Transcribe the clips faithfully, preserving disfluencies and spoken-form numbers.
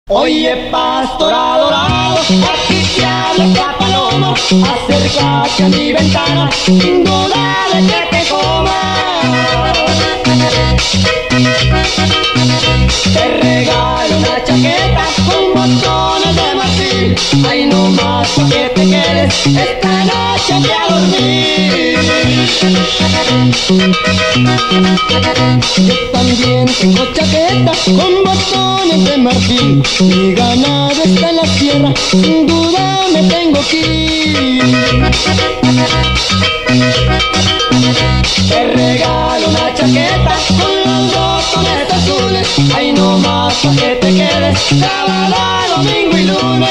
Oye, pastor adorado, aquí te habla esta paloma, acércate a mi ventana, sin duda de que te coma. Te regalo una chaqueta con botones de marfil, ay no más pa' que te quedes esta noche aquí a dormir. Yo también tengo chaqueta con botones de marfil, mi ganado está en la sierra, sin duda me tengo que ir. Te regalo una chaqueta con los botones azules, ay no más pa' que te quedes sábado, domingo y lunes.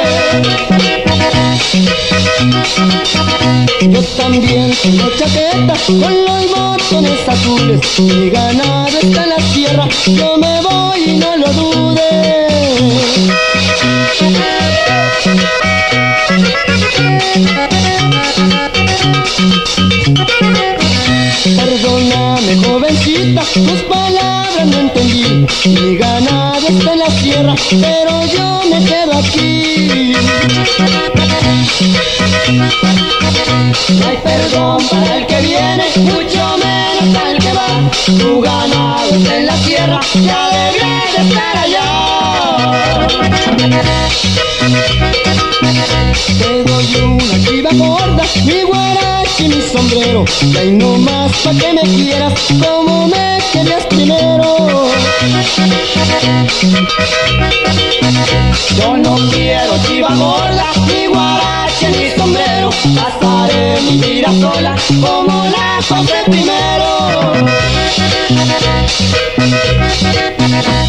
Yo también tengo chaqueta con los botones azules, mi ganado está en la sierra, yo me voy y no lo dudes. Perdóname, jovencita, tus palabras no entendí. Mi ganado está en la sierra, pero yo me quedo aquí. No hay perdón para el que viene, mucho menos para el que va. Tu ganado está en la sierra, te alegré de estar allá. Te doy una chiva gorda, mi guarache y mi sombrero, y ahí no más pa' que me quieras como me querías primero. Yo no quiero chiva gorda, ni guarache ni sombrero, pasaré mi vida sola como la pasé primero.